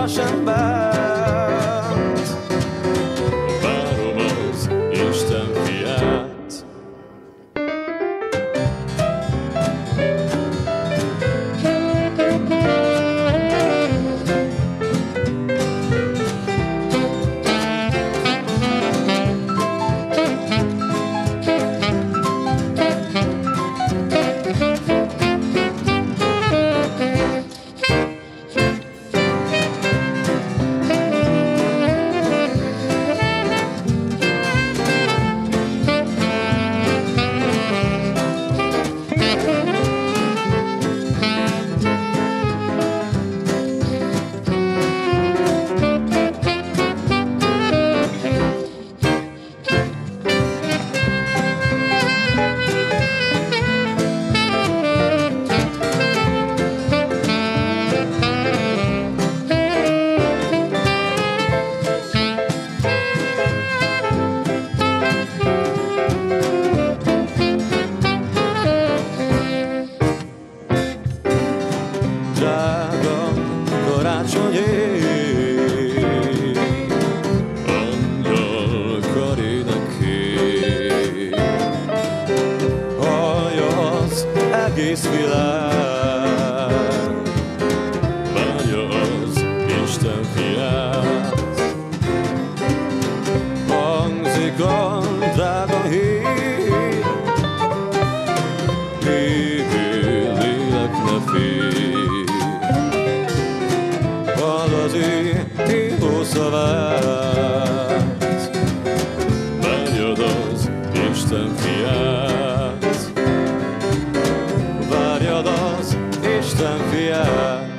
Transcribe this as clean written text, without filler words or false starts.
más embert. Várom az Isten fiát. Drága karácsony ég, Angyal karéneké, hallja az egész világ, várja az Isten fiát. hangzik a drága hír, hívő lélek ne félj, hall az ő hívó szavát, Várjad az Isten fiát. várjad az Isten fiát.